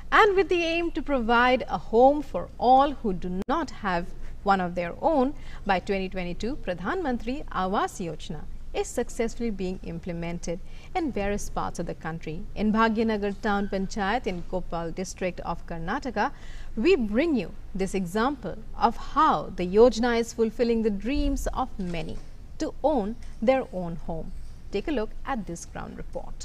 And with the aim to provide a home for all who do not have one of their own, by 2022, Pradhan Mantri Awas Yojana is successfully being implemented in various parts of the country. In Bhagyanagar Town Panchayat in Koppal district of Karnataka, we bring you this example of how the Yojana is fulfilling the dreams of many to own their own home. Take a look at this ground report.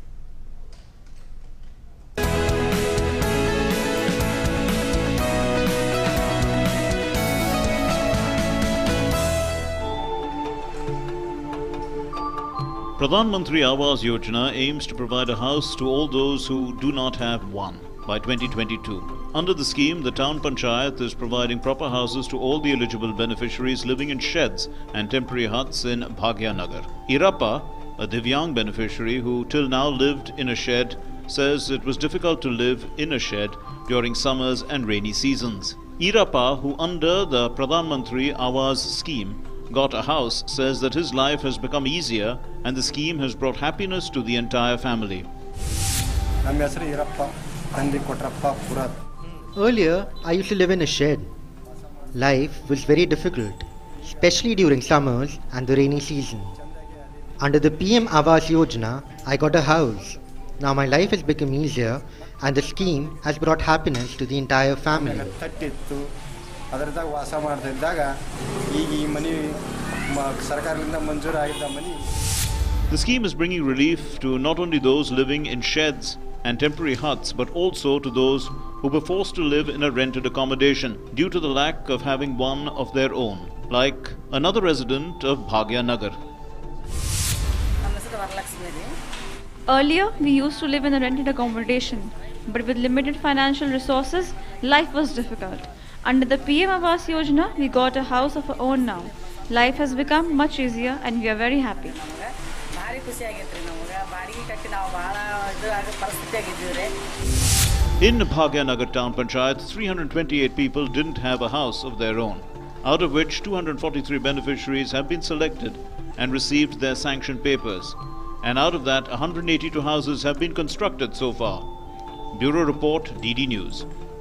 Pradhan Mantri Awas Yojana aims to provide a house to all those who do not have one by 2022. Under the scheme, the town panchayat is providing proper houses to all the eligible beneficiaries living in sheds and temporary huts in Bhagyanagar. Irappa, a Divyang beneficiary who till now lived in a shed, says it was difficult to live in a shed during summers and rainy seasons. Irappa, who under the Pradhan Mantri Awas scheme got a house, says that his life has become easier and the scheme has brought happiness to the entire family. Earlier, I used to live in a shed. Life was very difficult, especially during summers and the rainy season. Under the PM Awas Yojana, I got a house. Now my life has become easier and the scheme has brought happiness to the entire family. The scheme is bringing relief to not only those living in sheds and temporary huts, but also to those who were forced to live in a rented accommodation due to the lack of having one of their own, like another resident of Bhagyanagar. Earlier, we used to live in a rented accommodation, but with limited financial resources, life was difficult. Under the PM Awas Yojana, we got a house of our own now. Life has become much easier and we are very happy. In Bhagyanagar Town Panchayat, 328 people didn't have a house of their own, out of which 243 beneficiaries have been selected and received their sanction papers. And out of that, 182 houses have been constructed so far. Bureau Report, DD News.